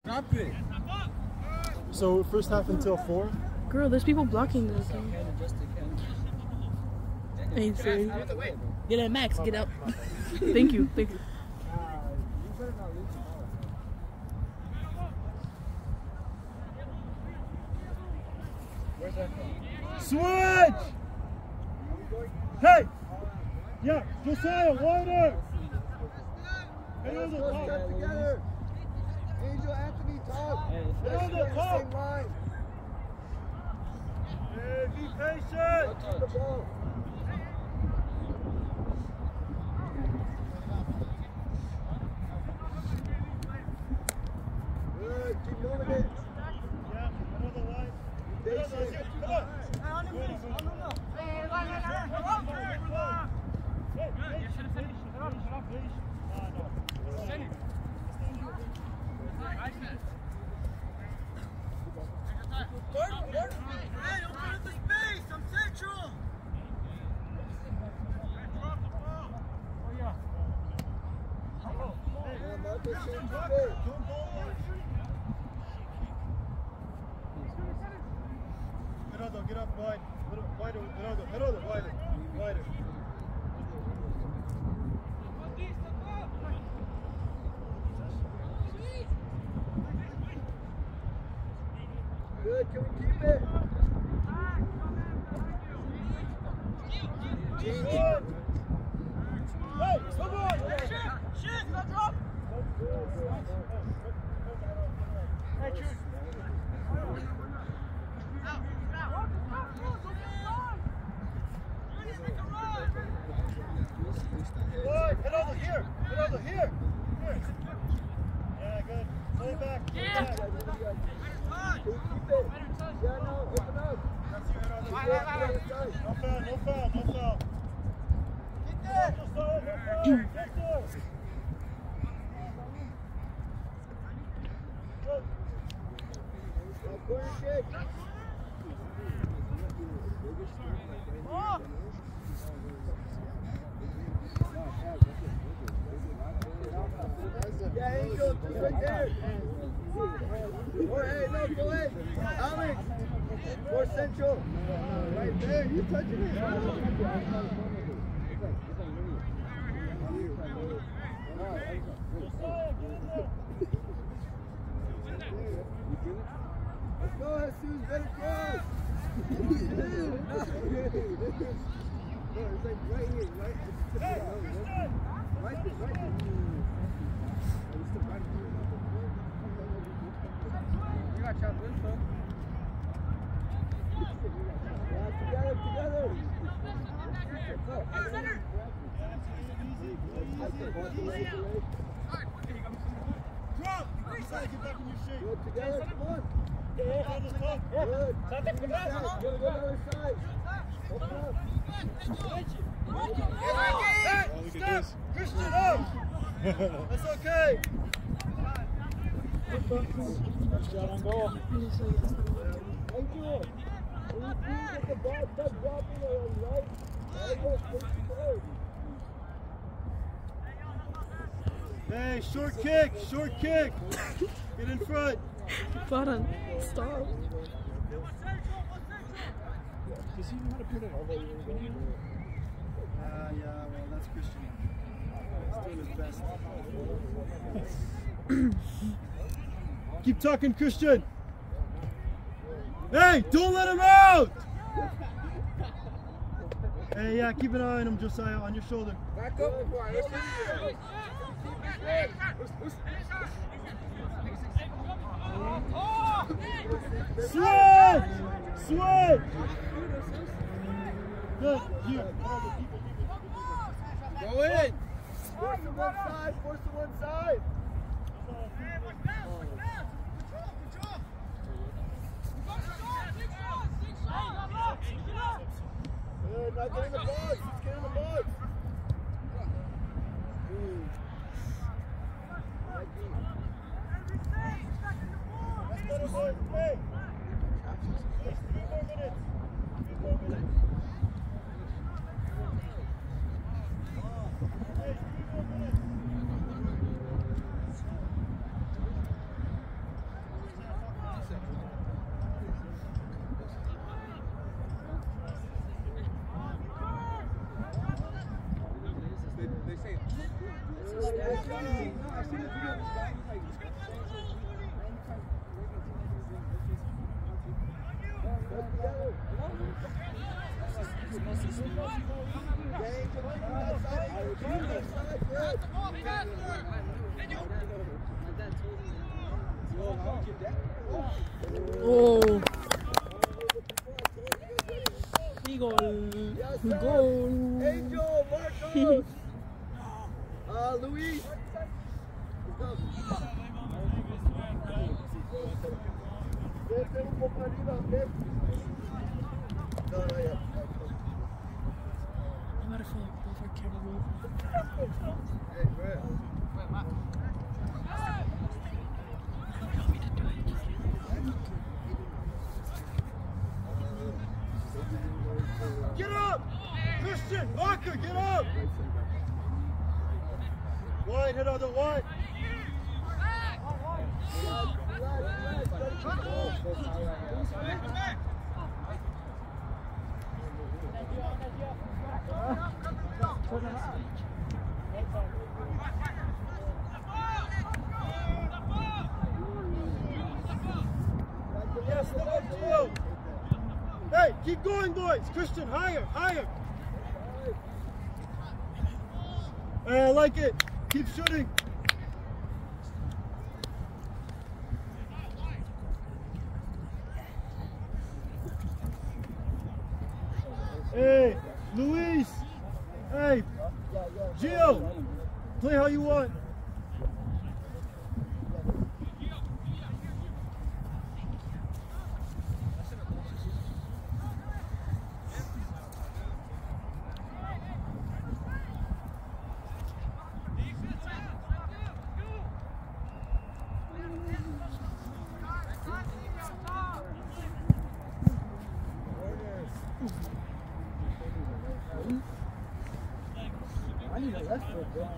So first half until 4? Girl, there's people blocking this. Hey, sorry. Get it, Max. Get out. Thank you. Thank you. Switch! Hey! Yeah, Josiah, wider! Hey, on the top. Together. Angel, Anthony, top. Hey, on the top. Line. Hey, be patient! Touch the ball. Good, keep moving it. Yeah, another line. Patient. Come on. Get up wide. Wider, wider. Good, can we keep it? Hey, come on! Shit, not drop! Hey, shoot! Head over here! Head over here! Yeah, good. Play it back. Yeah. Keep it. Yeah, no, open up. That's your head on the No foul, no foul, no foul. Get there. No foul, no foul. Get there. Good. Corner kick. Oh. Yeah, Angel, just right there. Or, hey, no, go ahead. Alex, more central. Right there, you touching it. Let's go, Jesus, let it cross. No, it's like right here, right? Hey, Christian! Right there, right there. You got shot this, huh? Yeah, together. Center! Drop! Inside, get back in your shape. Go together, come on. On the top. Good. Go to the other side. Open up. Hey, stop! Christian, up! That's okay. Shot on goal. Angel, when you see that the ball starts dropping on the right, go forward. Hey, short kick. Get in front. Button. Stop. Does he know how to put it all the way in? Yeah, well, that's Christian. He's doing his best. Keep talking, Christian. Hey, don't let him out! Hey, yeah, keep an eye on him, Josiah, on your shoulder. Back up before I listen to you. Switch! Good, here. Go in! Force to one side, Good, not getting the box, let's get in the box. That's better, boys. Hey! 3 more minutes. 3 more minutes. Hey, 3 more minutes. Oh, Goal. Yes, sir. goal. Angel, Marcos. Luis. Vete un poco arriba, ¿ok? No, no, ya. I'm about to fall off our camera roll. Hey, go ahead. Want me to do it? Get up! Christian, Marker, get up! Wide, head on the wide. Yes, step up, Gio. Hey, keep going, boys. Christian, higher, higher. Hey, I like it. Keep shooting. Hey, Luis. Hey, Gio. Play how you want. I need a left foot, bro.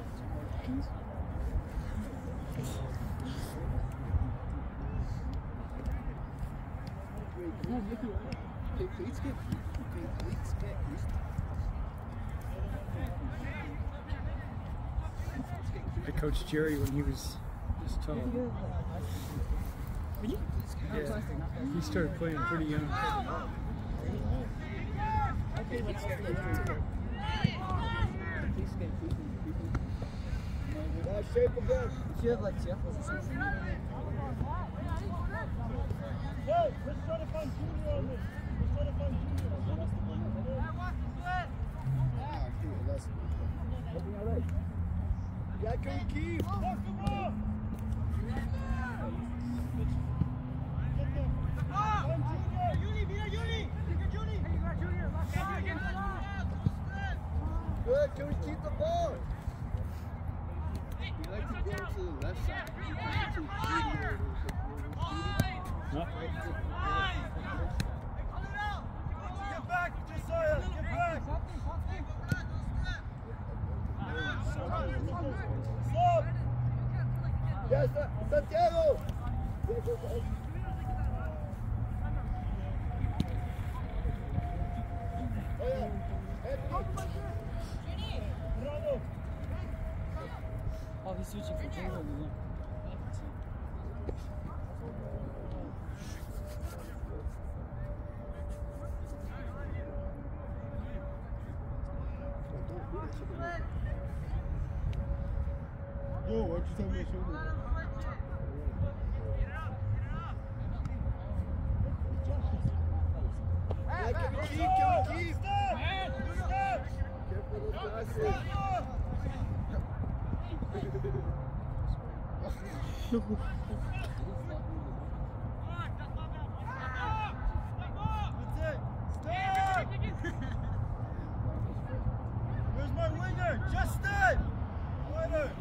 I coached Jerry when he was this tall. Yeah, he started playing pretty young. Nice shape again. If you have like Seattle or something. Hey, let's try to find Junior on this. Let's try to find Junior on this. Yeah, can we keep? Come on! Good, can we keep the ball? We like to go to the left side. Get back, Josiah! Get back! Stop! Yes, Santiago! Oh, yeah. Bravo! Oh, he's switching for Jingle. Yo, why'd you tell me to shoulder? Yeah, can we keep? Can we keep? Step! Careful those glasses. Where's my winger? Justin! Winner!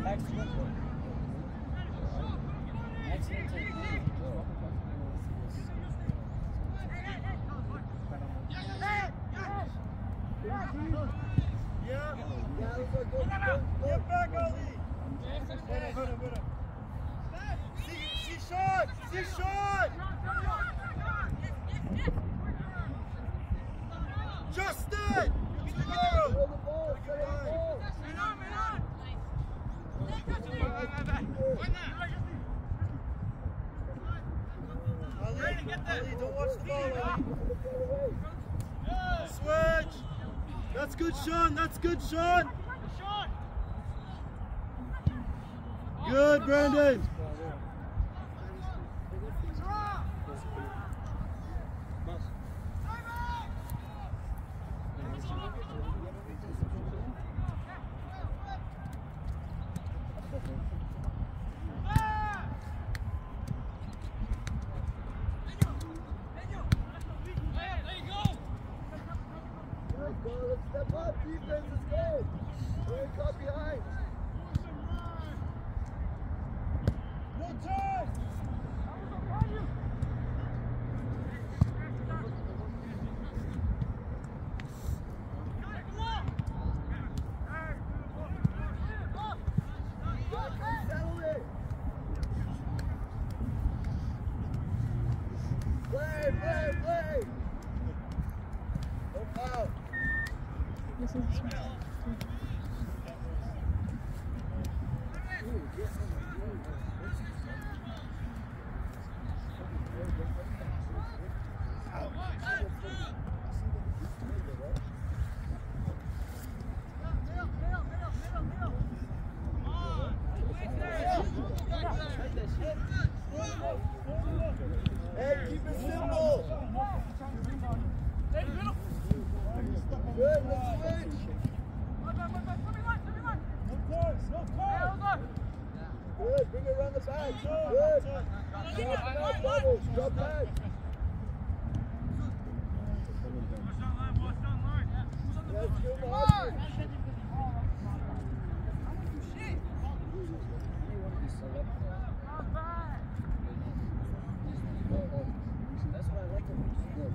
Yeah. Yeah, let's go. Get back, Ali. Better. See shot. Justin. Throw the ball, set the ball. Ali, don't watch the ball, Ali. Switch. That's good, Sean. Good, Brandon. Let's step up, defense, let's go. We're caught behind. No time. Settle it. Play. No foul. This is Hey, keep it simple. Good, let's switch. Good, bring it around the back. Good. Drop bubbles, drop back. That's good, Martin. That's what I like about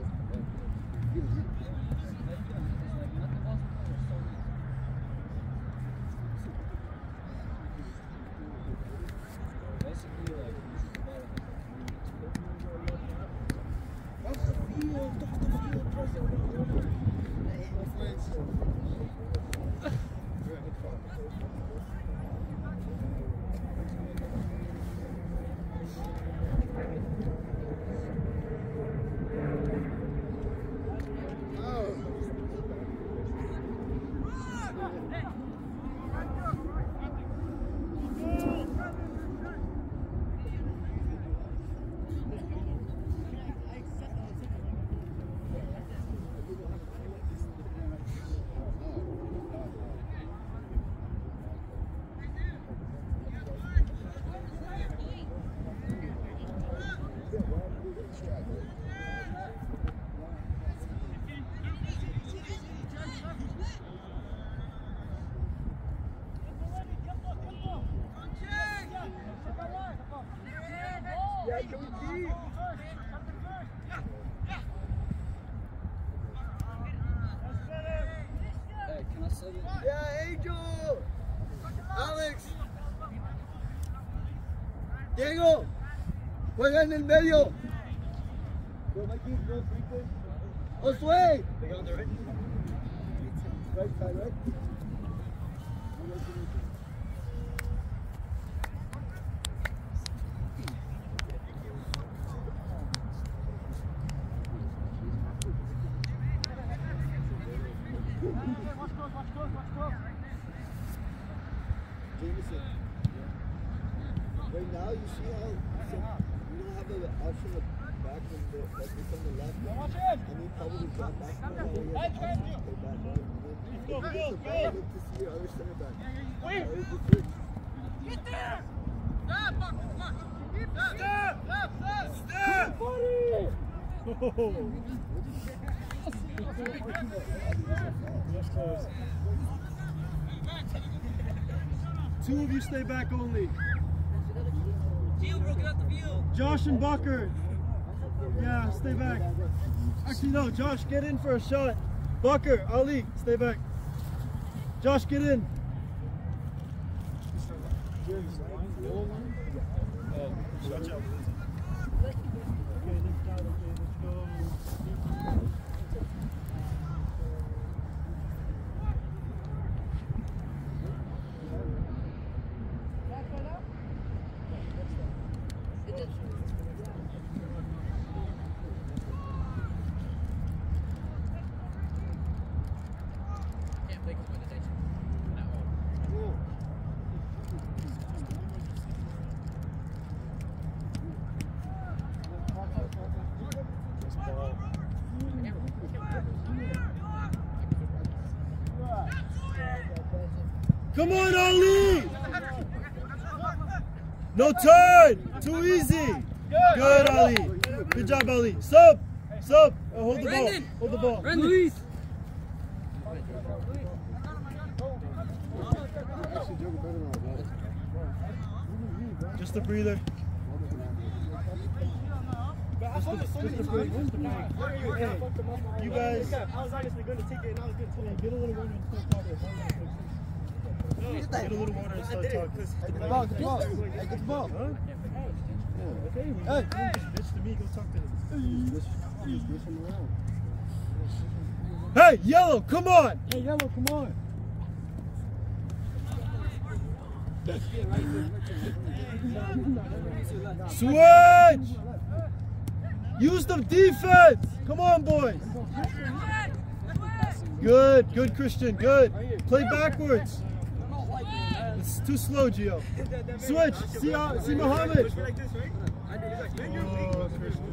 Yeah, can we keep? Hey, can I sell you? Yeah, Angel. Alex. Diego. Juega en el medio. Go, Mikey. Go, Rico. Josué. They got on the right. Right side, right? Jameson. Right now, you see how we don't have the option of back from the like it's on the left. And he probably drop back from the right. Play back right. Go. Look to see your other center back. Wait. Get there. Step. Two of you stay back only. Josh and Bucker. Yeah, stay back. Actually, no, Josh, get in for a shot. Bucker, Ali, stay back. Josh, get in. Watch out. Come on, Ali! No turn! Too easy! Good, Ali. Good job, Ali. Sub! Sub! Hold the ball. Hold the ball. Luis. Just a breather. Just a breather. You guys. I was honestly going to take it and I was going to tell you, get a little water and start talking. Get a little water and start talking. Get the ball, get the ball. Hey, get the ball. Huh? Okay, man. Hey. Bitch to me, go talk to him. Hey, Yellow, come on! Hey, Yellow, come on. Switch! Use the defense! Come on, boys! Good, good, Christian, good. Play backwards. It's too slow, Gio. Switch, see Mohammed. Oh,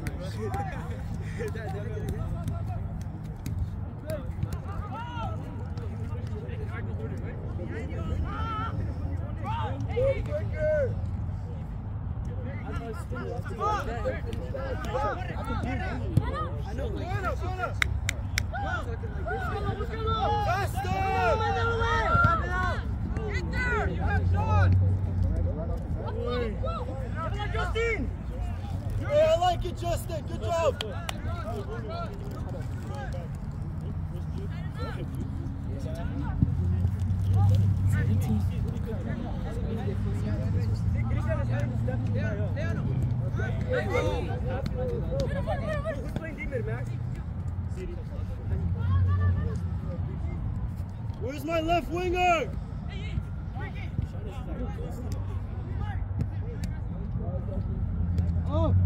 yeah, I like it, Justin. Good job. Where's my left winger? Oh.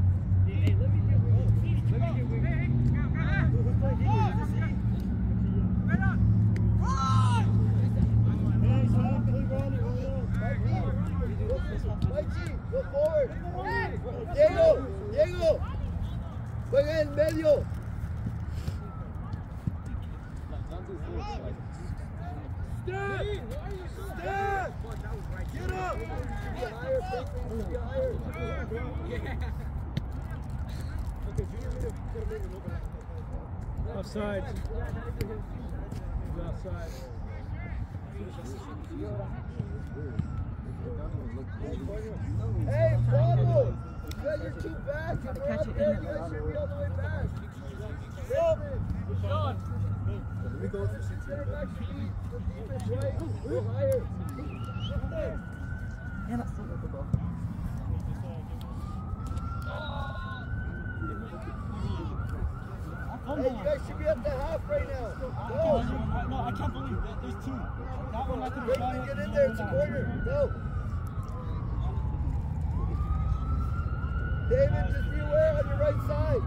Go forward. Diego, Diego. Juega en medio. Step! Step! Get up! Offside. He's offside. Hey, Pablo! You guys are too back. If we're up there, you guys should be all the way back. Let me go for 16. Center back should be the defense, right? Go higher. Hey, you guys should be at the half right now. Go. No, I can't believe that. There's two. That one I think Break, get in there. It's a corner. Go. David, just be aware on your right side.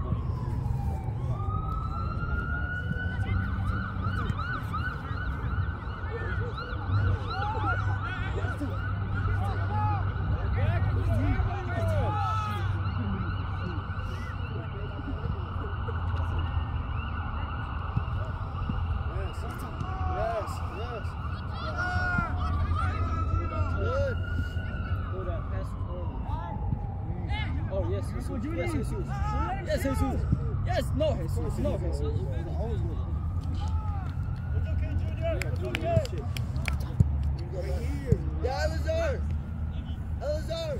Yes, Jesus. Yes, Jesus. Yes, no, Jesus. No, Jesus. It's okay, Junior. It's okay. Yeah, Elazar! Elazar!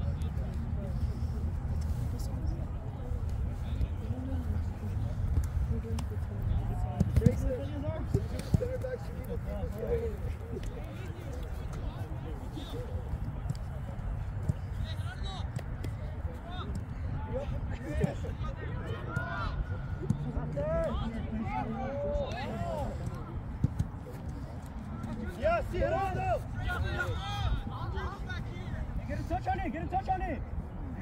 Yeah, see it on though. Get a touch on it, get a touch on it.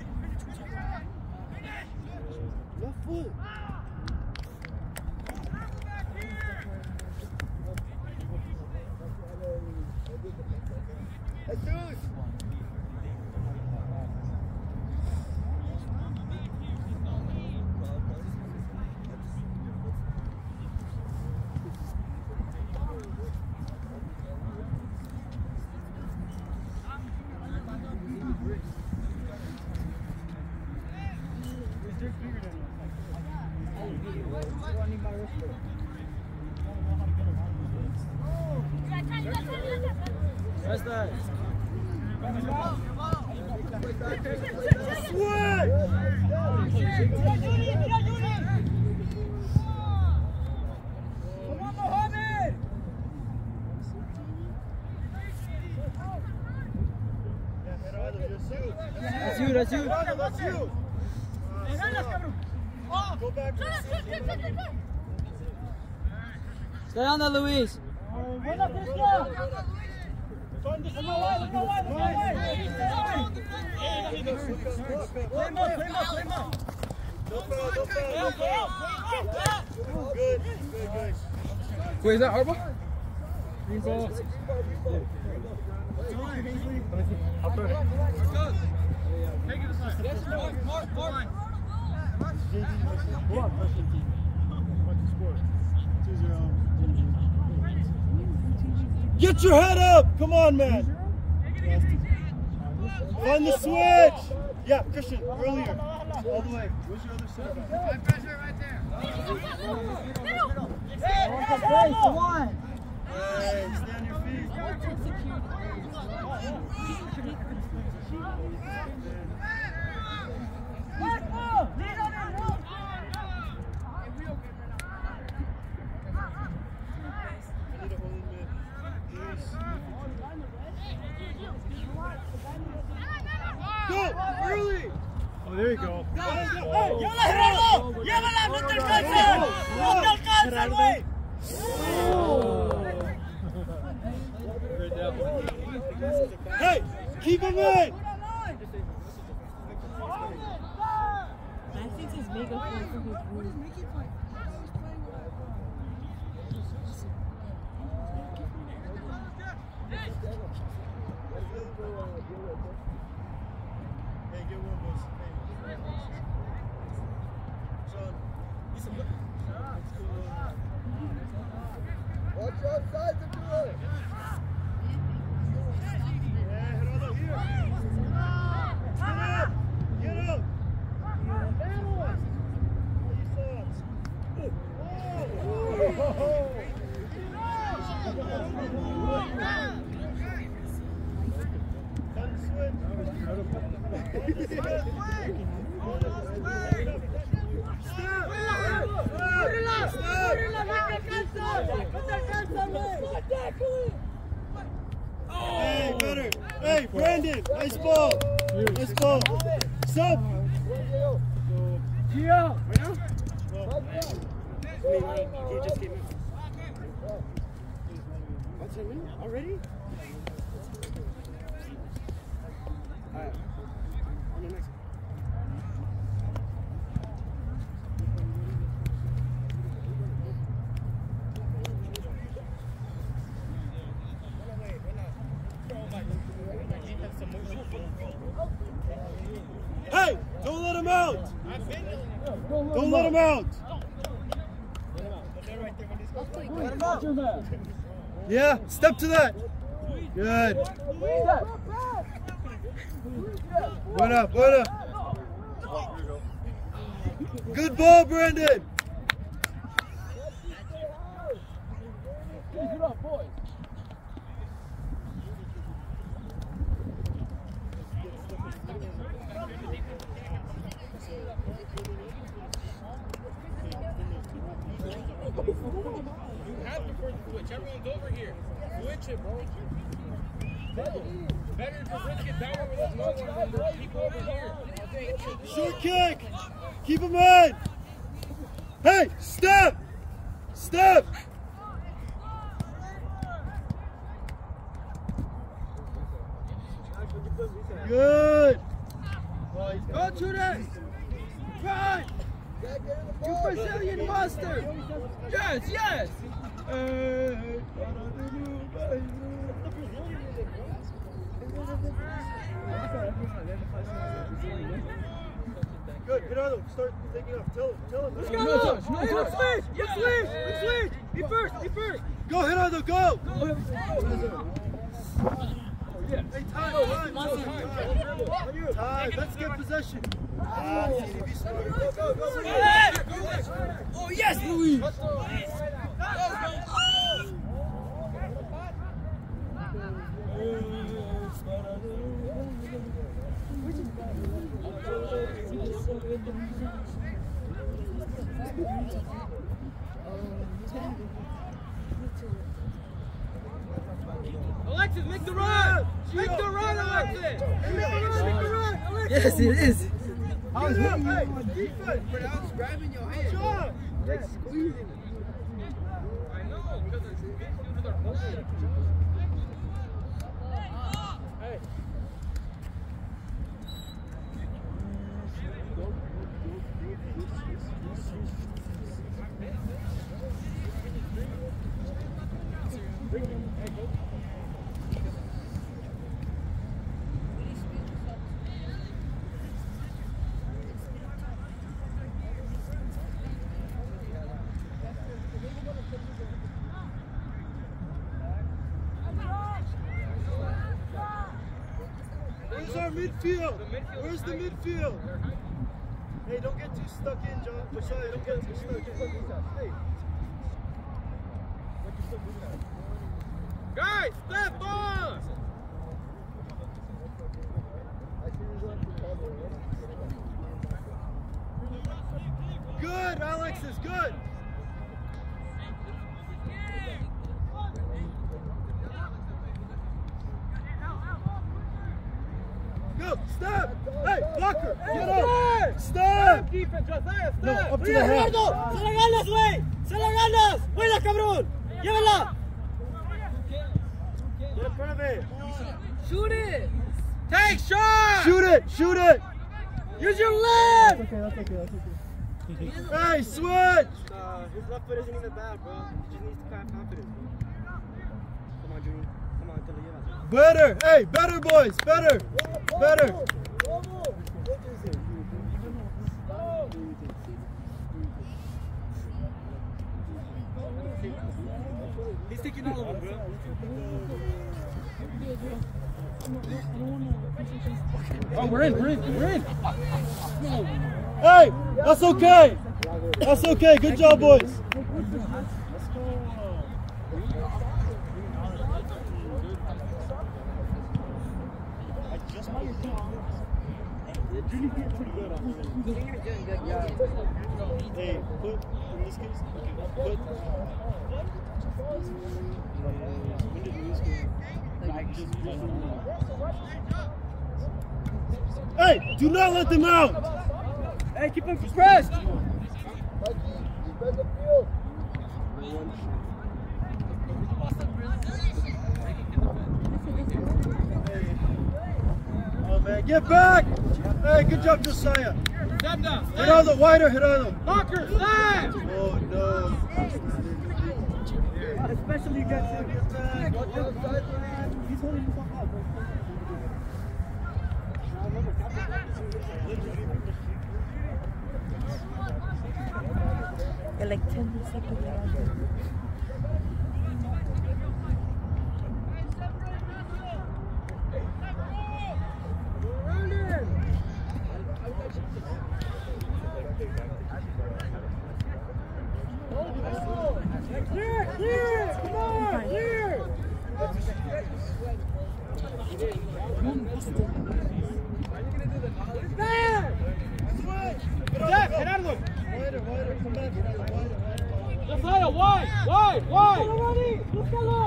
Left foot. Jesus! That's that. Swing! That's you, that's you. That's you. Go back to the Stay on that, Luis. Good. Wait, is that Arbor? Green ball. Get your head up! Come on, man! Find the switch! Yeah, Christian, earlier. All the way. Where's your other center back? High pressure right there. Come on. Hey, stay on your feet. Go! Early! Oh, there you go. Hey! Keep him in! I think he's mega for his group. Hey, get one, boys. Hey. Sean. Watch your sides of the road! Hey, Gerardo, here. Get up! Get up! Hey, better. Hey, Brandon, nice ball. Nice ball. Sub. Gio! He just came in. What's it mean? Already? Alright. On the next one. Hey! Don't let him out! Don't let him out! Yeah, step to that. Good. What up? What up? Good ball, Brandon. for the switch. Everyone's over here. Switch it, bro. Better to risk it down over this no one than the people over here. Short kick. Keep him in. Hey, step. Step. Good. Go to that! Run! You Brazilian monster! Yes, yes! Good. Gerardo, start taking off. Tell him. Let's go! Hey, let's switch! Be first! Go, Gerardo, go! Hey, time. Let's get possession. Oh, yes, Luis! Alexis, make the run! Make the run, Alexis! Make the run! Alexis! Yes, it is. I was hitting you on defense. But I was grabbing your hand. Job. Like squeezing it. I know, because it's due to their bullshit. Hey. Where's our midfield? Where's the midfield? Hey, don't get too stuck in, Josiah. Don't get too stuck in. Guys, step on! Good, Alexis, good. Go, step! Hey, blocker! Get up! Step! Defense, Josiah, step! No, up to the head. ¡Se la ganas, güey! ¡Se la ganas! ¡Buena, cabrón! ¡Llévala! Get in front of it. Shoot it! Take shot! Shoot it! Shoot it! Use your left! That's okay. Hey, switch! His left foot isn't even bad, bro. He just needs to have confidence, bro. Come on, Junior. Come on, te lo llevas. Better! Hey, better, boys! Better! Better! He's taking all of them, bro. Oh, we're in. Hey, that's okay. That's okay. Good job, boys. Hey, put in this case. Okay, put. When did Luis go? Hey, do not let them out. Hey, keep him pressed! Oh man, get back! Hey, good job, Josiah. Step down. Gerardo, wider, Gerardo. Blocker, step! Oh no. Especially against him. Get back. He's holding himself up, bro. You're like 10 seconds around. Clear! Come on! Clear! Back! Get out of them! Wider, come back, wider. Josiah, wide, wide, wide. Búscalo.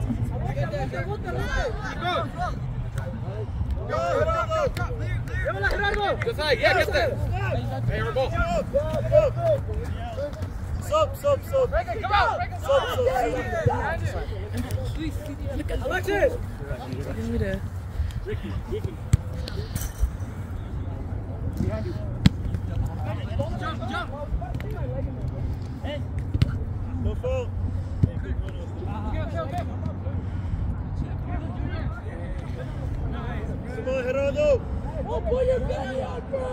Llévala, Gerardo. Josiah, yeah, get that. Hey, your ball. Sub. Break it, come out. Break it, Sub. Alexis. Ricky. Jump. No foul. Okay. Come on, Gerardo. Put your belly out, bro.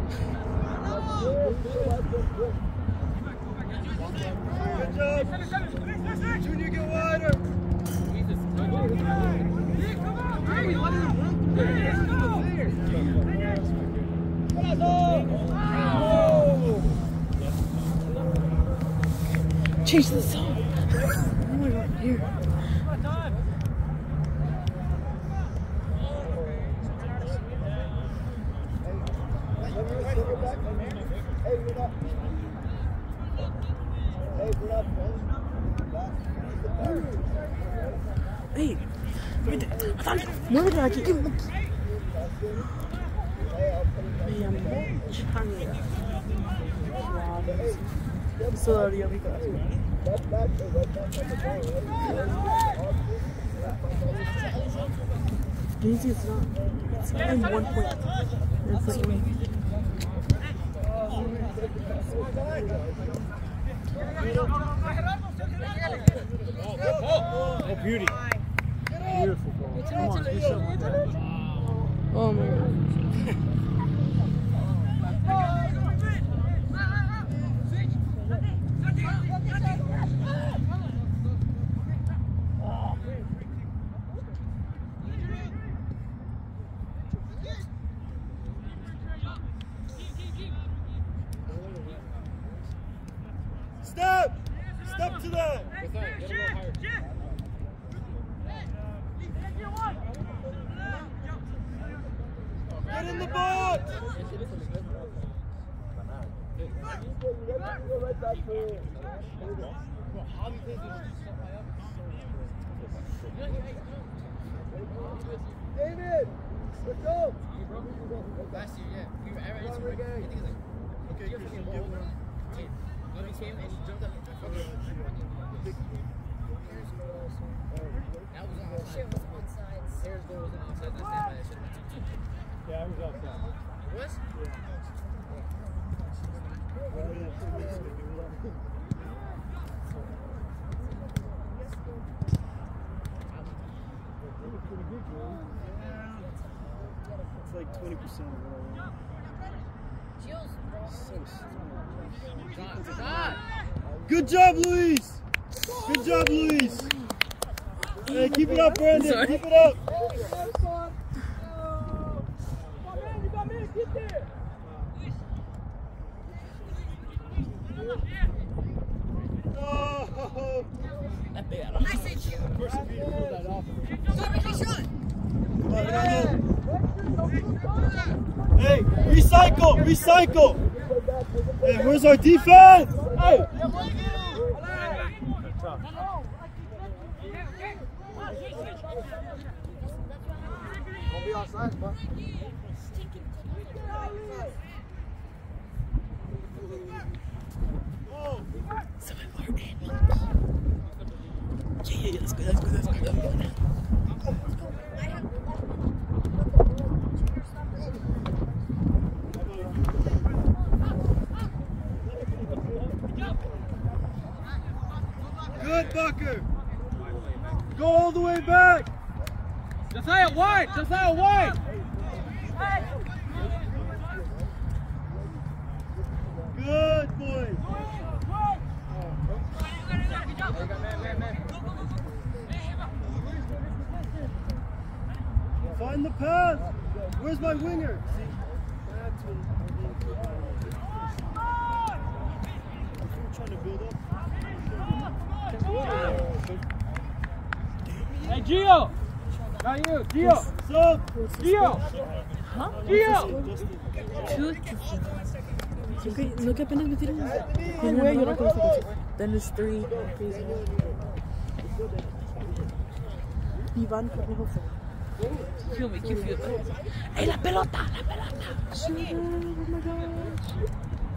Good job. Junior, get wider. Change the song. Oh my God, here. Hey, muévete aquí. Me llamo Changa. Eso daría mi corazón. Daisy, it's not in 1 point. It's like Oh, beauty. Beautiful ball. Come on, do something with that. oh my God. Step to that. Get in the box. David, let's go. Last year, yeah. We were ever into it. I think it's like, okay, you're freaking ball. When he came and he jumped up and fucking. That was outside. Shit was outside. Harris goal was outside. That's that bad shit. Yeah, I was outside. It was? It's like 20% of what I want. So God. good job, Luis. Good job, Luis. Hey, keep it up, Brandon. Sorry. Keep it up. Oh. Hey, recycle. Hey, where's our defense? Hey. Don't be outside, bud. Oh. Yeah, that's good. Good, Bucker. Go all the way back. Josiah, wide. Good, boy. Find the path. Where's my winger? See, that's when I'm trying to build up. Hey, Gio. Not you, Gio. So, Gio. Huh? Gio. Two. No que apenas metieron. Güey, yo no conozco eso. Then it's 3. Crazy. Iván Cornejo fue. He'll make you feel bad. ¡Ey, la pelota! ¡La pelota! Oh my gosh.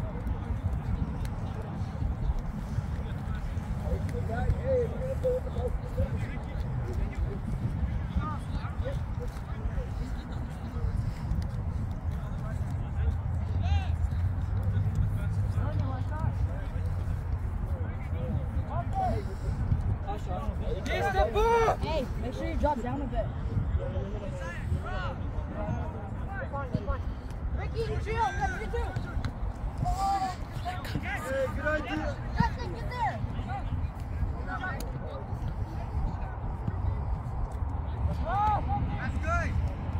Hey, make sure you drop down a bit. Ricky, chill. That's you too. Hey, good idea. Justin, get there. That's good.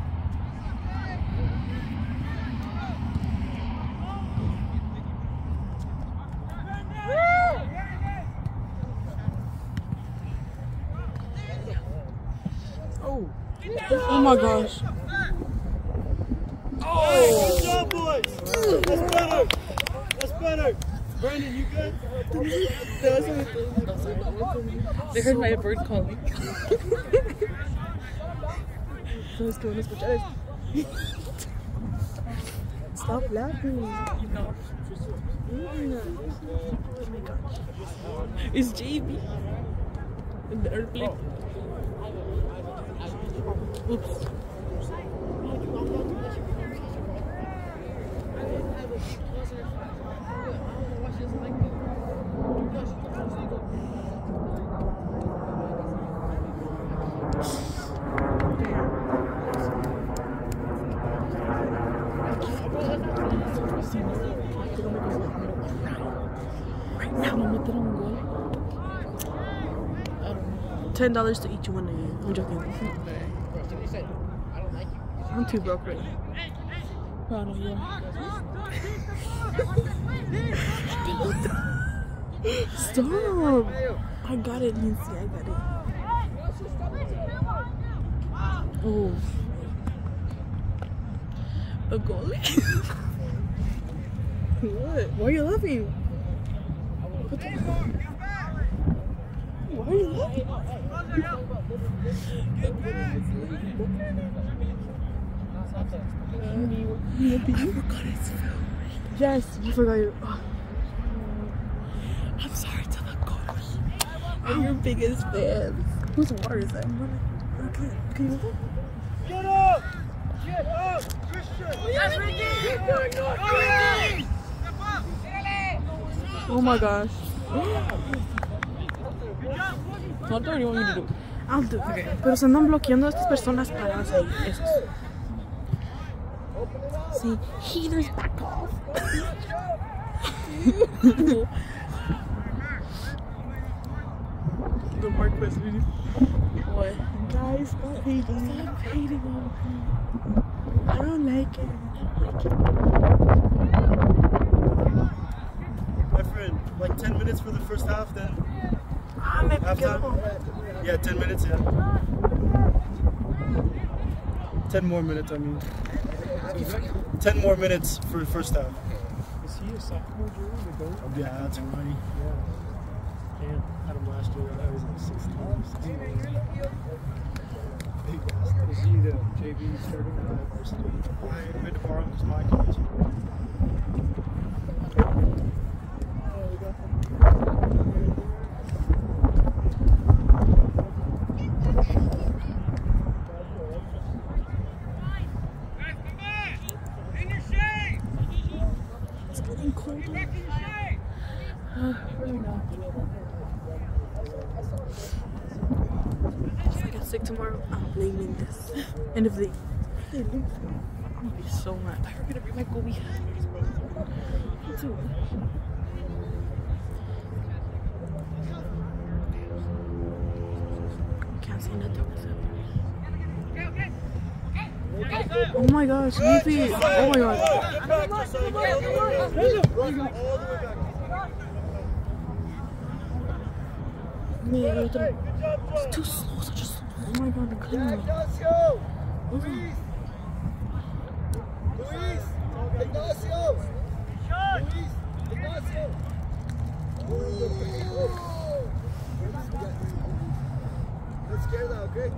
Oh my gosh. Oh, good job, boys. That's better. That's better. Brandon, you good? They heard my bird calling. So it's going to escuchar. Stop laughing. No. Oh my gosh. It's JB. In the airplane. Oops. Right now, I'm gonna un gol. $10 to each one of you. I'm joking. I'm too broke right now. Proud of you. Stop! I got it, Lindsay. I got it. Oh. A goalie? What? Why are you laughing? What the? Why are you laughing? I forgot it's film. Yes, you forgot your. Oh. I'm sorry to the coach. I'm your biggest fan. Whose water is that? Okay, can you look? Get up! Get up! Christian! Yes, Ricky! Oh my gosh. What do you want me to do? I'll do it. Okay. Pero se andan bloqueando a estas personas paradas ahí. Esos. See, heaters back off. The Marquez video. What? Guys, stop hating. Stop hating on me. I don't like it. My friend, like 10 minutes for the first half, then halftime? Yeah, 10 minutes, yeah. 10 more minutes, I mean. 10 more minutes for the first half. Is he a sophomore junior, the goal? Yeah, that's right. Yeah. And had him last year. I was like 16. Big bastard. Is he the JV starting at the varsity? I had to borrow him, 'cause my coach. It's getting colder. Really not. If I get sick tomorrow, I'm blaming this. And if they lose, I'm gonna be so mad. I forgot to bring my Kobe hat. Me too. Can't say nothing. Oh my gosh, Leafy! Oh my god. Man, it's too slow, such a slow. Oh my god, the clean. Luis! Ignacio! Let's scare that, okay?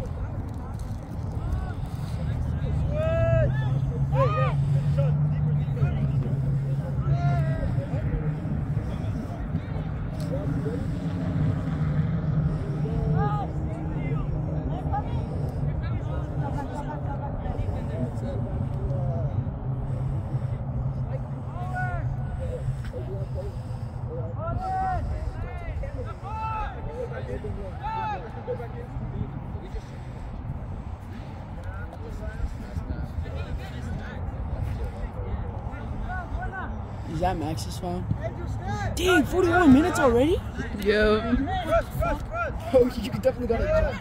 Is that Max's phone? Dang, 41 minutes already? Yeah. Oh, you definitely got it.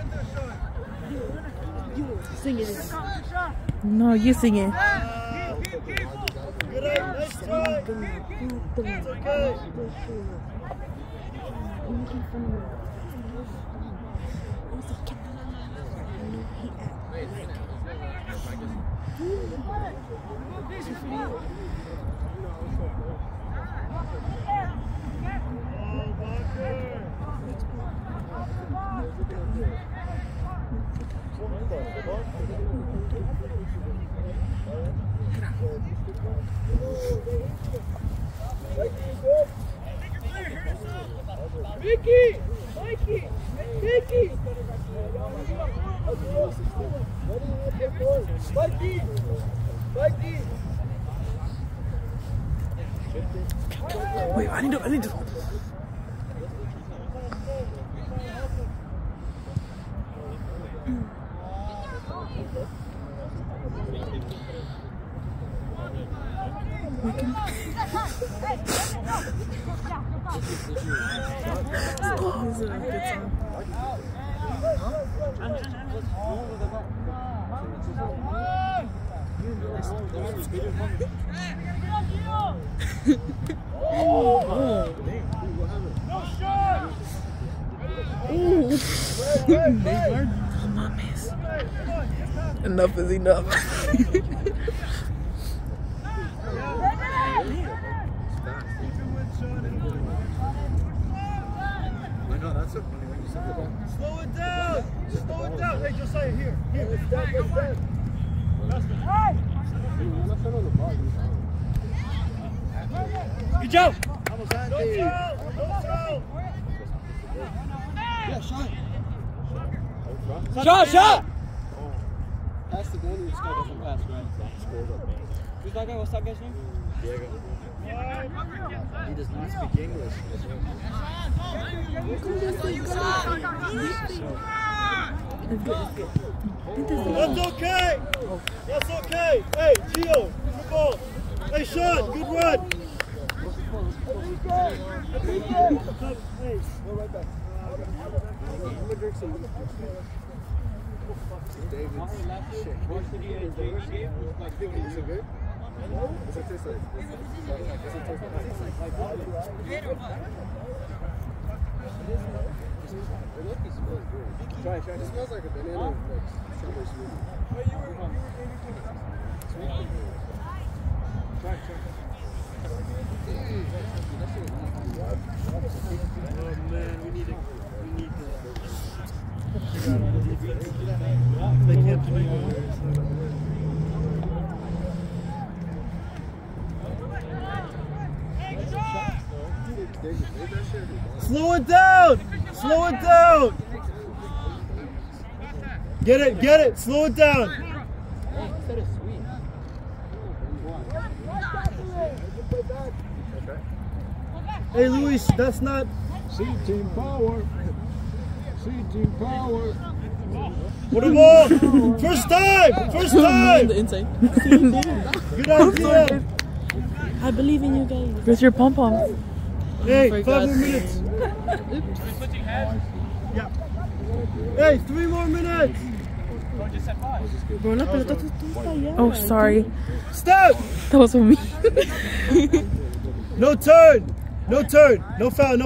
Sing it. No, you sing it. Good eye, nice try. It's okay. Vicky! Mikey! Vicky! Mikey! Mikey! Wait, I need to. This is a good song. Enough is enough. Slow it down! Slow it down! Hey, Josiah, here. Here. Good job! Don't throw! Yeah, shot. Shot! Pass the goalie, this guy doesn't pass, right? Who's that guy? What's that guy's name? Diego. He does not speak English. That's okay! That's okay! Hey, Gio, good ball! Hey, Sean, good run! Hey, Go right back. I'm gonna drink some. David. Shit. Is it good? What's it taste like? What's it taste like? Try. It smells like a banana, like strawberry smoothie. Try. oh man, we need they can't play Slow it down! Slow it down! Get it! Slow it down! Hey Luis, that's not... See team power. What a ball! First time! The inside. Good idea! I believe in you guys. Where's your pom pom? Hey, 5 more minutes! Yeah. Hey, 3 more minutes! Oh, sorry. Stop! That was for me. No turn! No foul.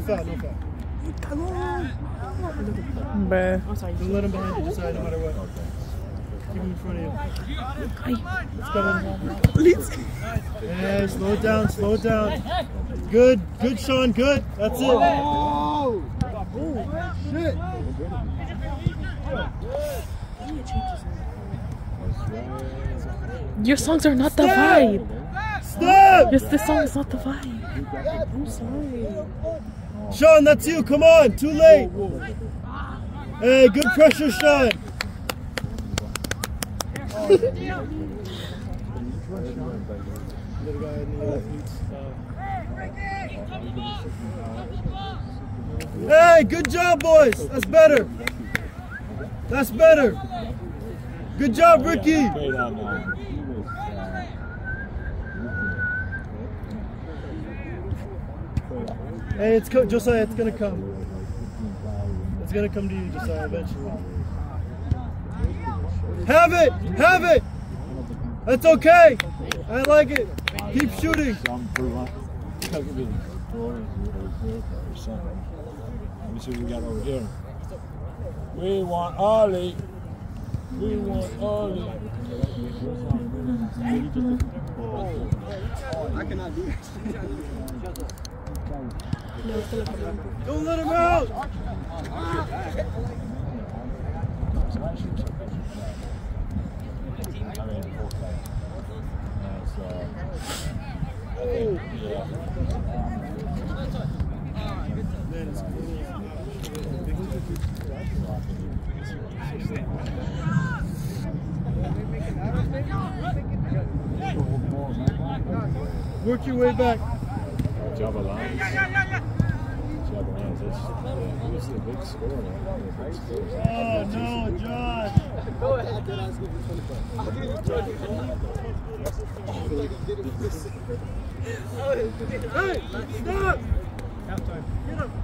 Bruh. Don't let him behind you, decide no matter what. Keep him in front of you. Hi. Let's go. Please. Hey, slow it down, slow it down. Good, good, Sean, good. That's it. Oh! Shit! Your songs are not the vibe. Stop! Yes, this song is not the vibe. I'm sorry. Sean, that's you. Come on, too late. Hey, good pressure, Sean. Hey, good job, boys. That's better. That's better. Good job, Ricky. Hey, it's Josiah. It's gonna come. It's gonna come to you, Josiah, eventually. Have it. Have it. That's okay. I like it. Keep shooting. Let me see what we got over here. We want Ollie. We want Ollie. I cannot do this. Don't let him out. Work your way back. Jabalans. Who's the big scorer? Oh no, Josh. Go ahead. I'll give you 20. Hey, stop! Halftime. Get up.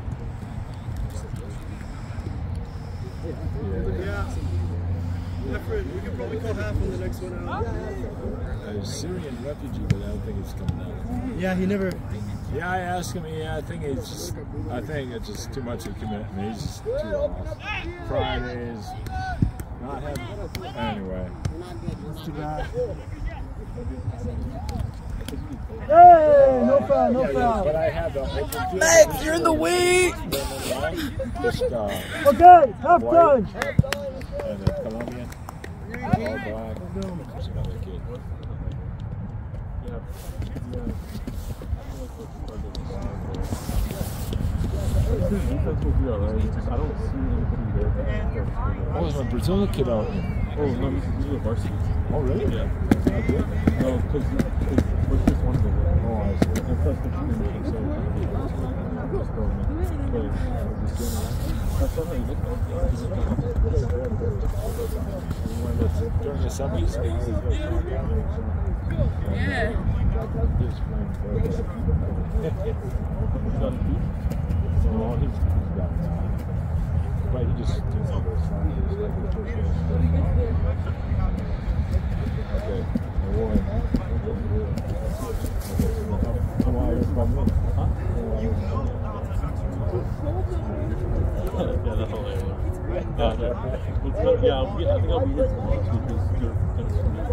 Yeah. Efren, we can probably call half on the next one out. A Syrian refugee, but I don't think it's coming out. Yeah, he never. Yeah, I asked him. Yeah, I think it's just too much of a commitment. He's just too off. Fridays, not having. Anyway, it's too bad. Hey, no foul, no foul. But I have the Max, you're in the way. Just, Okay, halftime. and a Colombian, all black. There's another kid. Oh, there's my Brazil kid out here. Oh, no, he's a varsity. Oh, really? Yeah. No, because what's this one over? Oh, I see. And plus the team is so during the summer, Yeah. But he just didn't know those lines. Okay. Yeah, that's all I know. Yeah, I think I'll be here tomorrow because you're going to see me.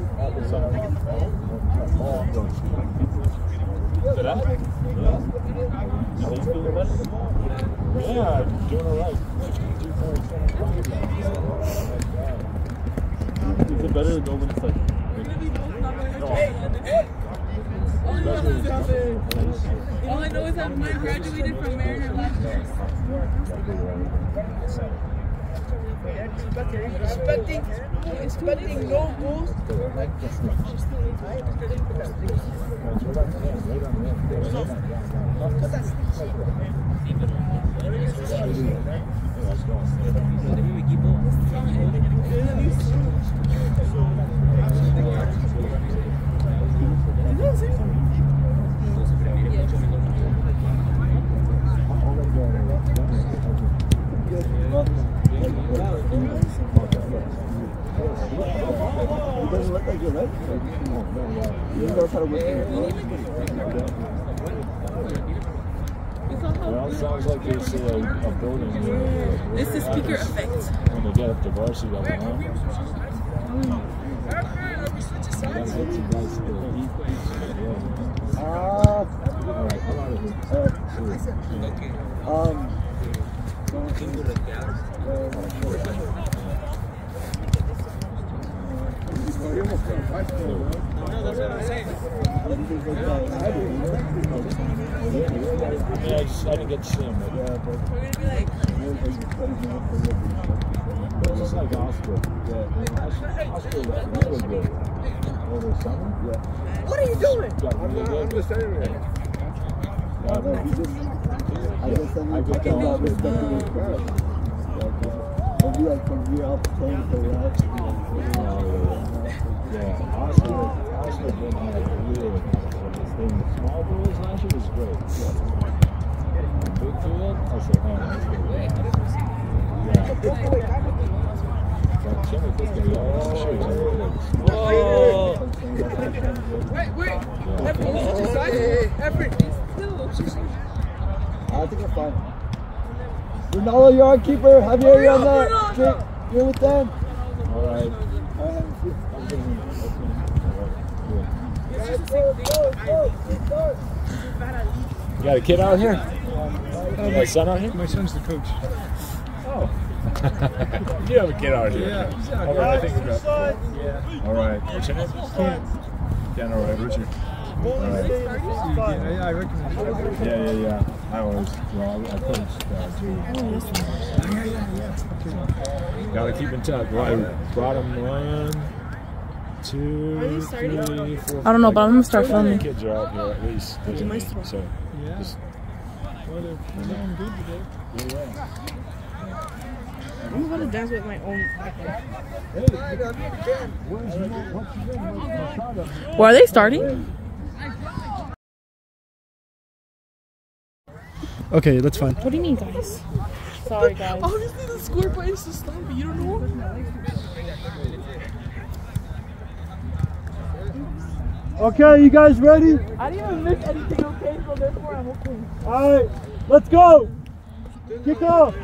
That? Yeah. How you feeling better? Yeah, I'm doing all right. Is it better to go when it's like... All I know is that mine graduated from Mariner last year. Expecting no goals. It doesn't look like you're right. You know how to work it. Well, it sounds like they see a building here. This is speaker effect. When they get up to varsity level, huh? Yeah, I didn't get to see him. It's just like Oscar. Oscar was really good over the summer. What are you doing? I'm just saying it. I guess I need to tell that respect to his parents. Maybe like from year up playing for that. Yeah, Oscar didn't have really thing. Small boys last year was great. Big field, I said, oh, that's good. Yeah. Wait. I think we're fine. Ronaldo, you're our keeper. Javier, you're on that. You're with them. All right. You got a kid out here? My son out here? My son's the coach. Oh. You have a kid out here. Yeah. All right, I think we're good. Yeah. All right. What's your name? Ken, all right. Richard. All right. Yeah, I recognize you. Yeah. I always, I coached too. Gotta keep in touch. Well, I brought him 1, 2, 3, 4. I don't know, but I'm gonna start filming. Kids are out here at least. So, Yeah. just, Well, they're doing good today. I'm gonna dance with my own. Well, are they starting? Okay, that's fine. What do you mean, guys? Sorry, guys. Obviously, the score button is to stop, but you don't know. Okay, you guys ready? I didn't even miss anything, okay? So therefore, I'm okay. All right, let's go. Kick off.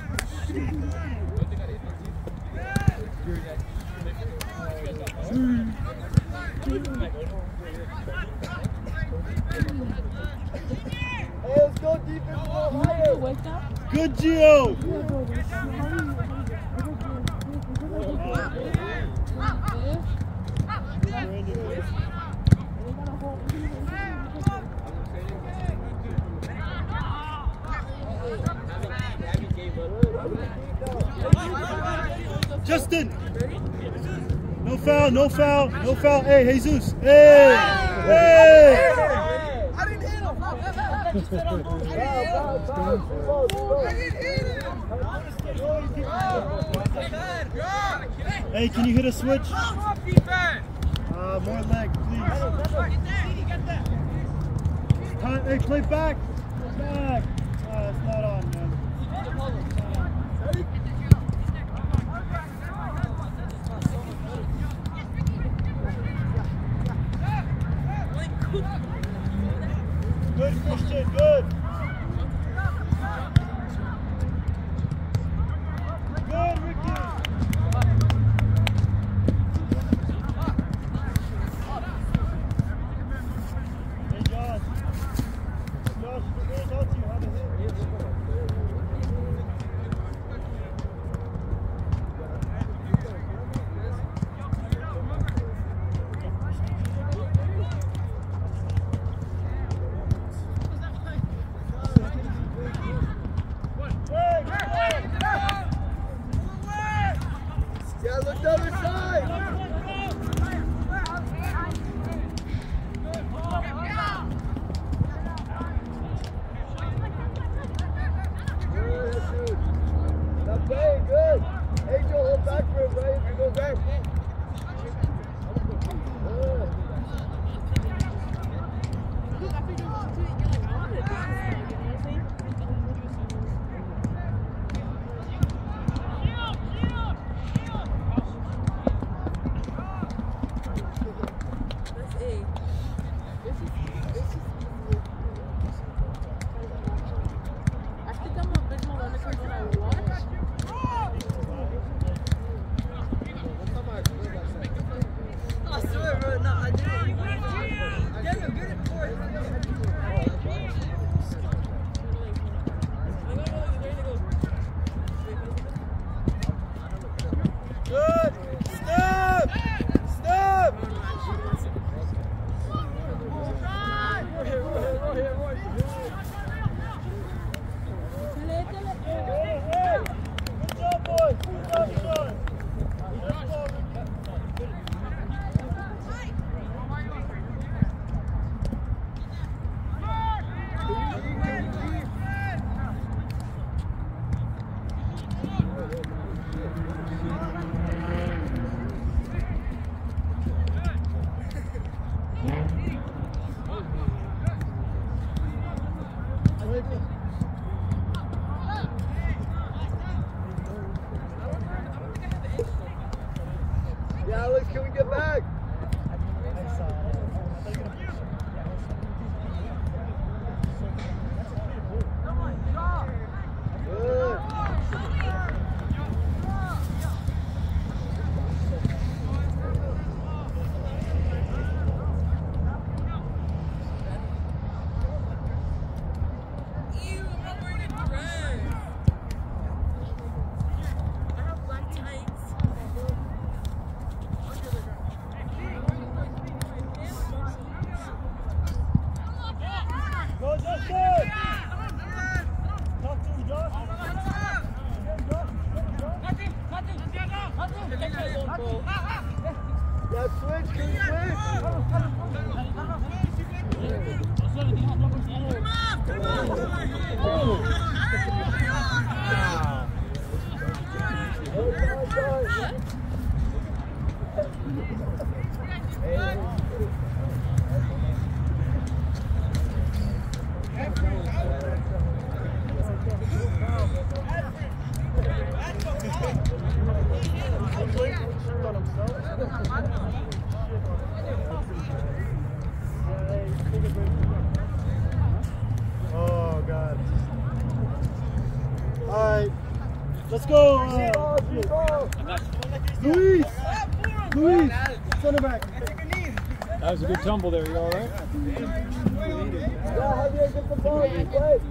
Hey, let's go defense. Good, Gio. Justin. No foul, no foul, no foul. Hey, Jesus. Hey. Hey. I didn't hit him. Hey, can you hit a switch? More leg, please. Hey, play back. Back. It's not on, man. Good, Christian, good. Good, Ricky. Hey, Josh. Josh, the girl taught you how to hit. Yeah, Alex, can we get back? Good. Go, Justin! Talk to him, Josh. Yeah, switch, can you switch? Oh, God. All right. Let's go. Luis! Luis! Center back. That was a good tumble there. You all right? Yeah, Javier, get the ball. You play.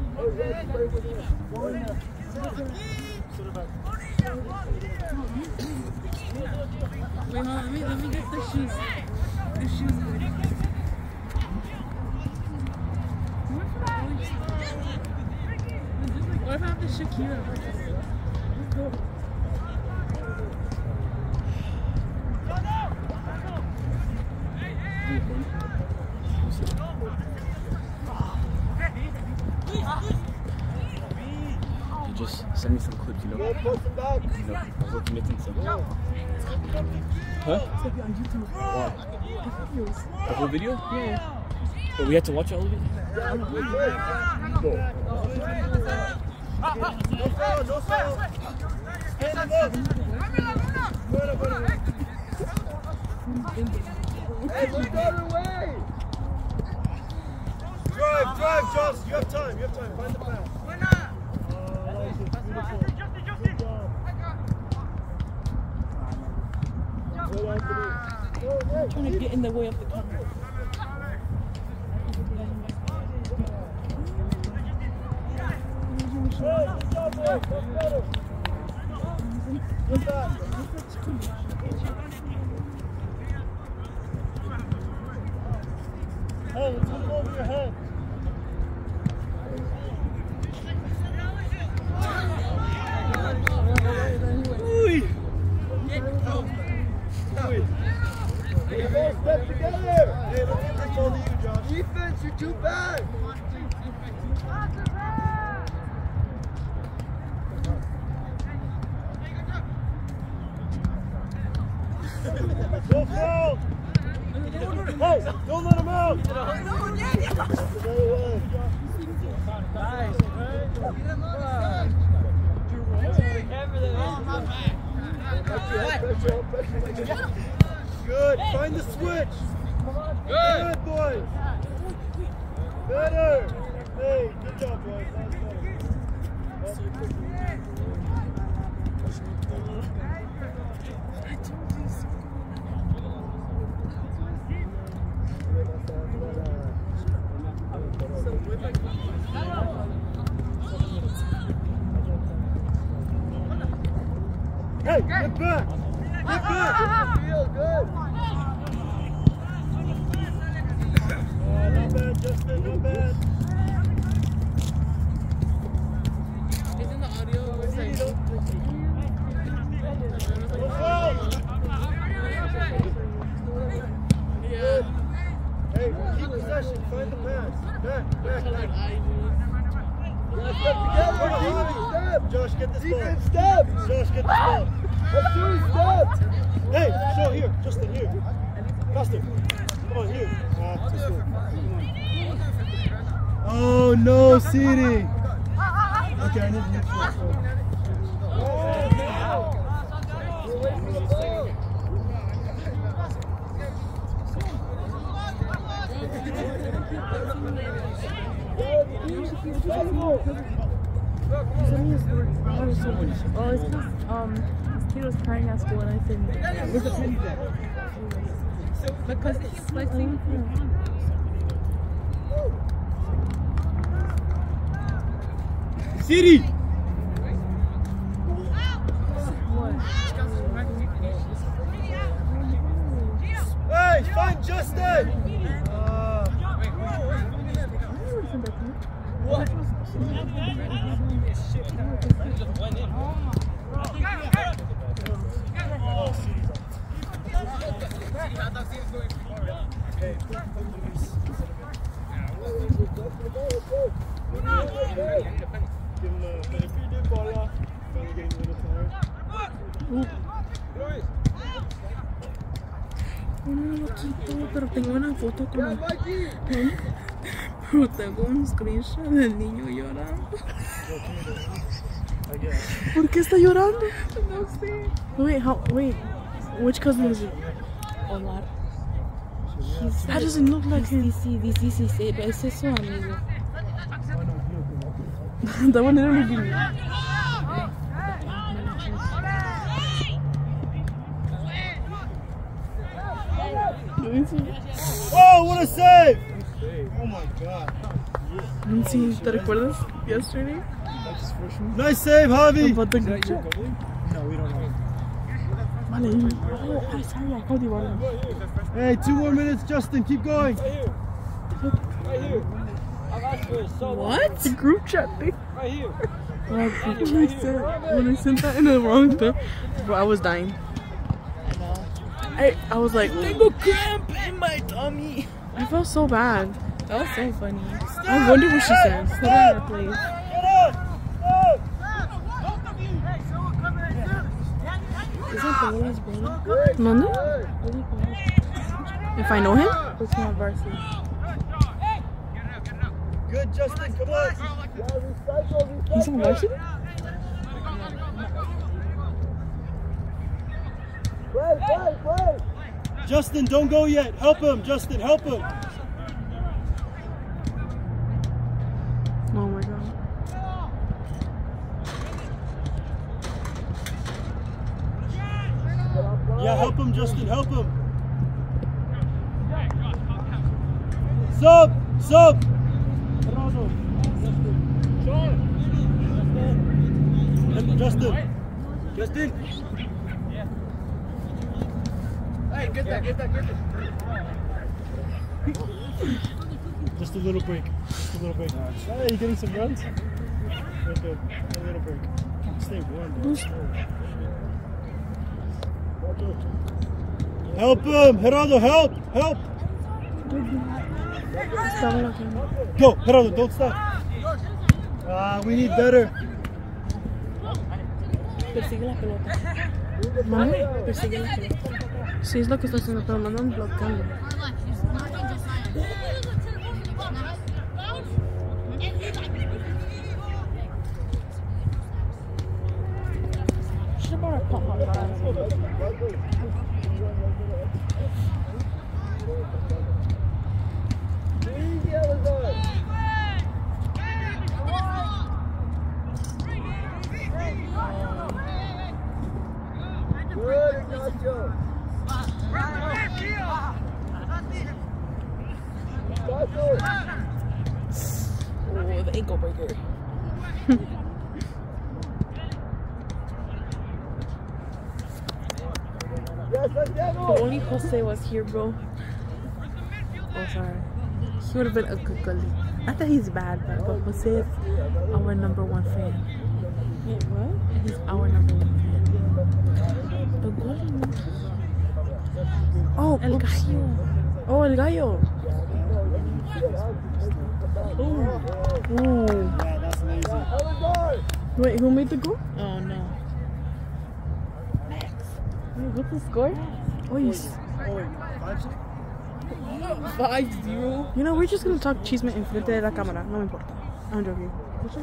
Wait, hold on, let me get the shoes. The shoes. What about the Shakira? You just send me some clips, you know? Go, push him back. You know, I was looking at some. Huh? The whole video? Yeah. But we had to watch all of it? No foul, no foul. Stand him up. Hey, look the other way. Drive, Josh. You have time. Find the pass. I'm trying to get in the way of the camera. Hey, let's look over your head. You guys step together. Hey, let's get this all to you, Josh. Defense, you're too bad. No foul. Hey, don't let him out. Good. Find the switch. Good, boys. Better. Hey, good job, boys. Hey, get back. Get back. Feel good. Not bad, Justin. Not bad. Isn't the audio? It's like, No foul. yeah. Hey, keep possession. Find the pass. Back. Step together. Step. Josh, get this ball. Defense, step. Josh, get this ball. Let's do step. Hey, show here. Justin, you. Justin. Come on, you. Too soon. Oh, Oh no, CD. Okay, I need to neutral. Oh, it's because this kid was crying at school and I said, Where's the penny then? because it's like CD. Hey, find Justin. no lo quito, pero tengo una foto como pero tengo un screenshot del niño llorando. ¿Por qué está llorando? No sé. Wait, which cousin is it? Omar. That doesn't look like him. Sí, ese es su amigo. That one didn't look good. Oh, what a save! Oh my god. Sí, ¿te recuerdas? Yesterday? Nice save, Javi. About the group chat? No, we don't know. Vale. Oh, I'm sorry, I called you one. Hey, 2 more minutes, Justin. Keep going. Right here. I've asked for it so long. What? The group chat thing. Right here. When I sent that in the wrong time, bro, I was dying. I was like, tengo cramp in my tummy. I felt so bad. That was so funny. I wonder what she said. Put her in her place. Is that Paola's brother? ¿Dónde? If I know him? It's not varsity. Good, Justin. Come on. He's on varsity? Play. Justin, don't go yet. Help him, Justin. Help him. Oh my god. Yeah, help him, Justin. Help him. Sub. Justin. Hey, get that. Just a little break. Hey, you getting some runs? Okay, a little break. Stay warm, bro. Help him, Gerardo. Help. Go, Gerardo. Don't stop. We need better. Persigue la pelota. ¿Mande? Persigue la pelota. Sí, es lo que está haciendo, pero mandan bloqueando. Should have brought a pop on glass. Good, Ignacio. Oh, the ankle breaker. If only Jose was here, bro. Oh, sorry. He would have been a good goalie. Not that he's bad, but Jose is our #1 fan. Wait, what? He's our #1 fan. The goalie. Oh, El Gallo. Oh, El Gallo. Ooh. Yeah, that's lazy. Wait, who made the goal? Oh no. Wait, what's the score? Oh, Oh, wait, 5-6? 5-0. You know, we're just gonna talk chisme enfrente de la cámara. No me importa. I'm joking.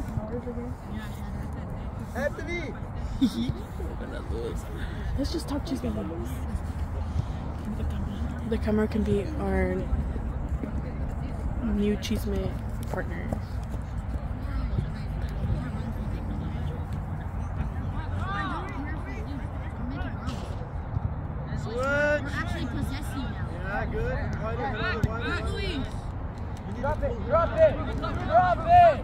Anthony! Let's just talk chisme. The camera can be our new chisme partner. Yeah, good. Drop it! Drop it! Drop it!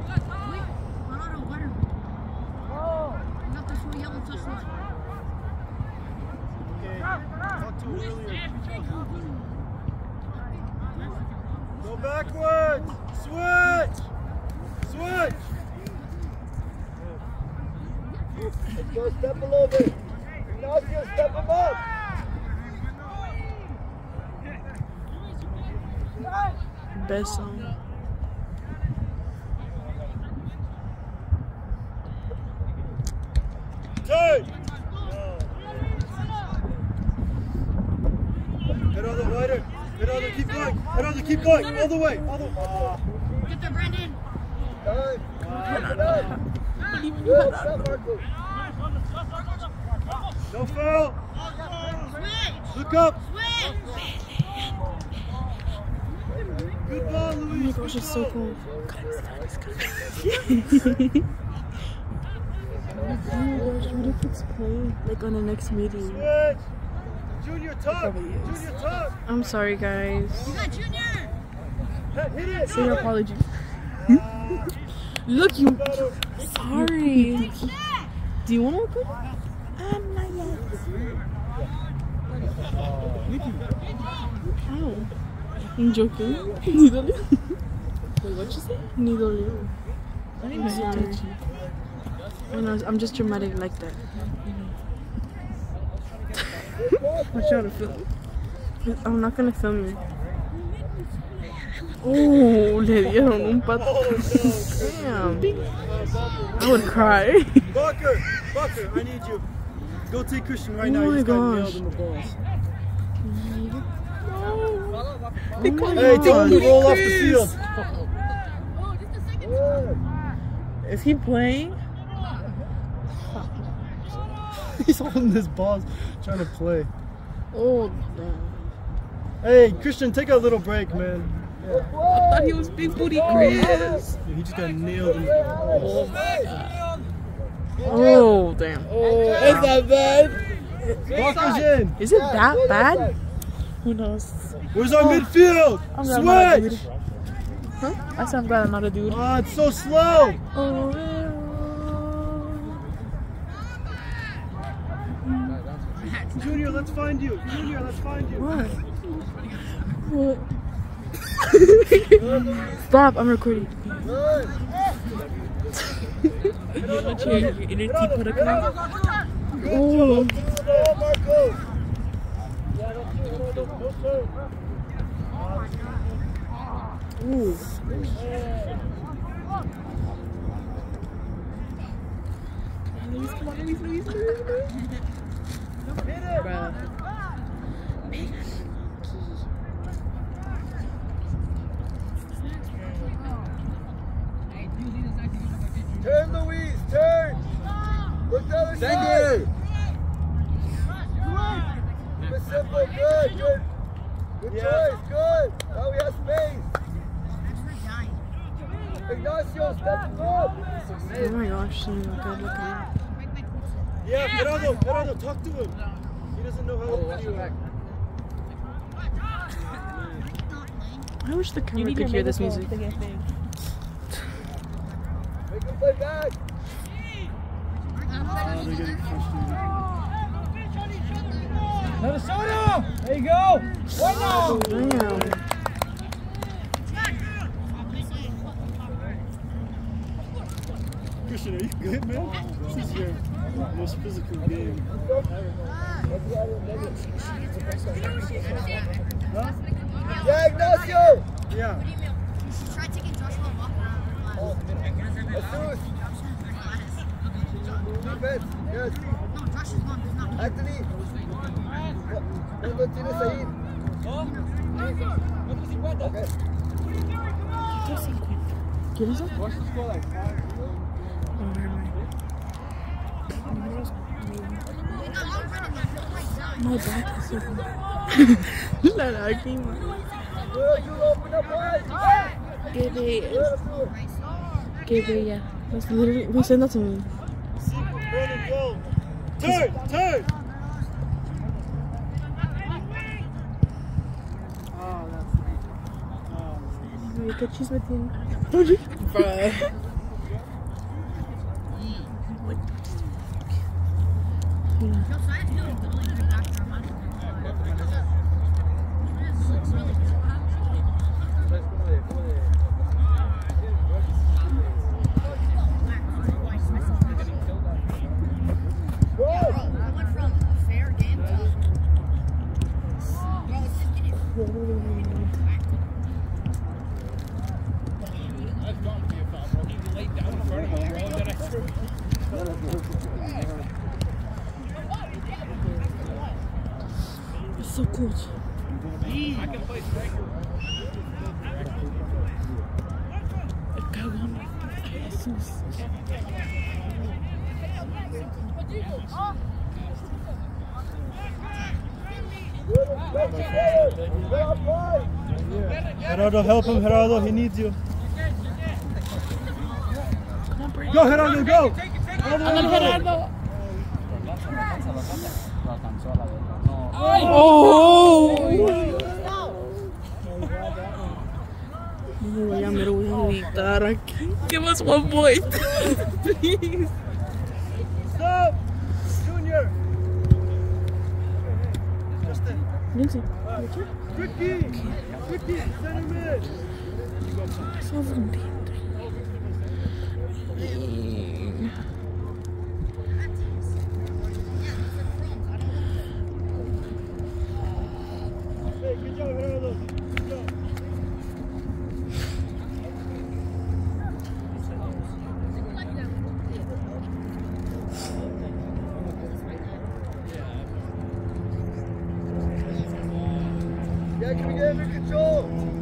Okay, talk to him earlier. Go backwards! Switch! Switch! Let's go step a little bit. Ignacio, step him up. Best song. Turn! Geraldo, wider. Geraldo, keep going. Geraldo, keep going. All the way. All the way. Get there, Brandon. Done. Good. No foul. Switch. Look up. Switch. Good ball, Oh my Luis. gosh, it's so cool. Oh my gosh, what if it's playing like on the next meeting? Switch. Junior, talk. Junior, talk. I'm sorry, guys. You got Junior. Hit it. Say your apologies. Look, you. Sorry. Do you want to record? Not yet. Ow. I'm joking. Needle. Wait, what you say? Needle. I'm sorry. I know, I'm just dramatic like that. I'm trying to film. I'm not gonna film you. Oh, le dieron un patón. Damn. I would cry. Bucker, Bucker, I need you. Go take Christian right Oh now. my He just got gosh. nailed in the balls. Come Hey, tell him to on. roll off the field. Is he playing? He's holding his balls, trying to play. Oh, damn. Hey, Christian, take a little break, man. I thought he was big booty Chris. Yeah, he just got nailed in the balls. Oh, damn. Oh, it's not bad. Bucker's in. Is it that bad? Who knows? Where's our midfield? I'm glad I'm not a Switch! dude. Huh? I said I'm glad I'm not a dude. Oh, it's so slow. Oh, Junior, let's find you. Junior, let's find you. what? What? Stop, I'm recording. Oh. Ooh. Come on, Luis. Bruh. Turn, Luis, turn. Look the other side. Keep it simple, good. Good choice, good. Now we have space. Ignacio, step up. Oh my gosh, look at him. Yeah, Gerardo, talk to him. He doesn't know how to do it. I wish the camera could hear this music. Make him play back. They're getting frustrated. Minnesota! There you go! One now! Damn. Christian, are you good, man? This is your most physical game. Huh? Yeah, Ignacio. Yeah. Try taking Joshua Walker out. Jesus. Defense, yes. No, Josh is gone. He's not. Anthony. ¿Cuándo tienes ahí? ¿Quién es eso? My back is so La lágrima. Qué bella. Who sent that to me? Turn! Turn! You could choose with him. It's so cool. I can play striker. Gerardo, help him, Gerardo, he needs you. Go, Gerardo, go! Gerardo! Oh! Ya me lo voy a editar aquí. Give us 1 point. Please. Stop! Junior! Justin. Lindsay. Ricky! Ricky, center mid! So funny. Hey, good job, Gerardo. Good job. Yeah, can we get under control?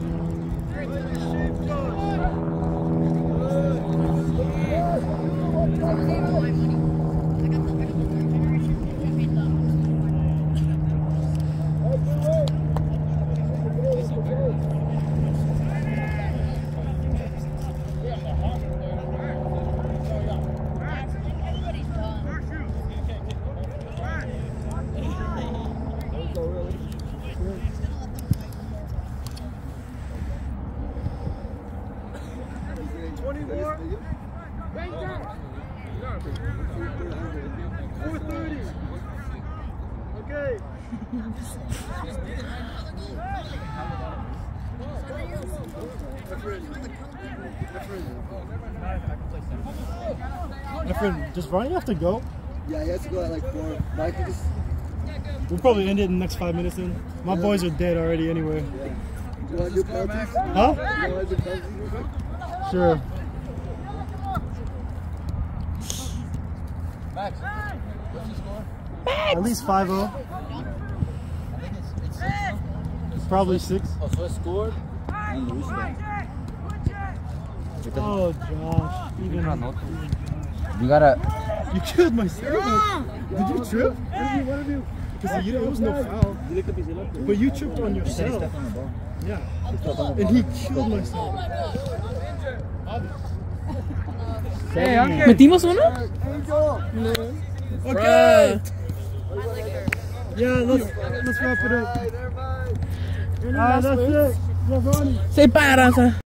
My friend, does Ronnie have to go? Yeah, he has to go at like 4. Mike, just... We'll probably end it in the next 5 minutes then. My boys are dead already anyway. You want to do penalties? Huh? You want to do penalties real quick? Sure. Max, what's the score? At least 5-0. Probably 6. Oh, so it scored? And Luis scored. Oh, Josh. Even You gotta... You killed my servant. Did you trip? What of you? Because it was no foul. But you tripped on yourself. Yeah. And he killed myself. ¿Metimos uno? Okay. Yeah, let's wrap it up. Alright, that's it. Yeah, Ronnie. Se para.